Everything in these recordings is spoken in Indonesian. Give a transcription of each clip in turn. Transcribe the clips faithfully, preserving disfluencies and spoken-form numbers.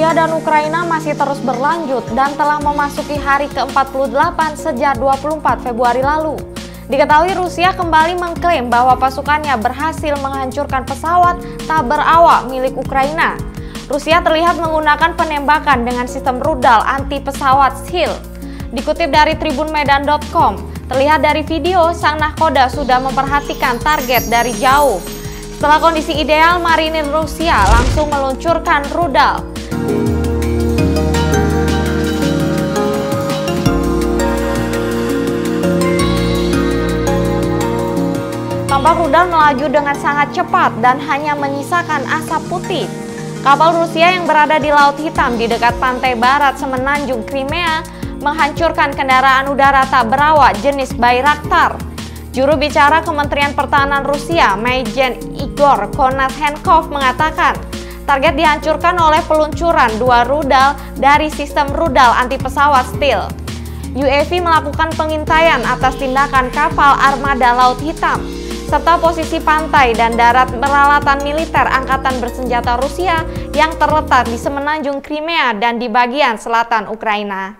Rusia dan Ukraina masih terus berlanjut dan telah memasuki hari ke empat puluh delapan sejak dua puluh empat Februari lalu. Diketahui Rusia kembali mengklaim bahwa pasukannya berhasil menghancurkan pesawat tak berawak milik Ukraina. Rusia terlihat menggunakan penembakan dengan sistem rudal anti pesawat Shield. Dikutip dari tribun medan titik com, terlihat dari video sang nahkoda sudah memperhatikan target dari jauh. Setelah kondisi ideal, marinir Rusia langsung meluncurkan rudal. Tampak rudal melaju dengan sangat cepat dan hanya menyisakan asap putih. Kapal Rusia yang berada di Laut Hitam di dekat pantai barat semenanjung Crimea menghancurkan kendaraan udara tak berawak jenis Bayraktar. Juru bicara Kementerian Pertahanan Rusia, Majen Igor Konashenkov mengatakan, target dihancurkan oleh peluncuran dua rudal dari sistem rudal anti pesawat Stealth. U A V melakukan pengintaian atas tindakan kapal armada Laut Hitam, serta posisi pantai dan darat peralatan militer angkatan bersenjata Rusia yang terletak di semenanjung Crimea dan di bagian selatan Ukraina.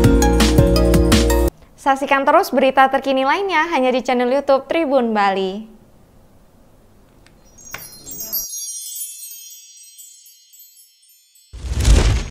Saksikan terus berita terkini lainnya hanya di channel YouTube Tribun Bali.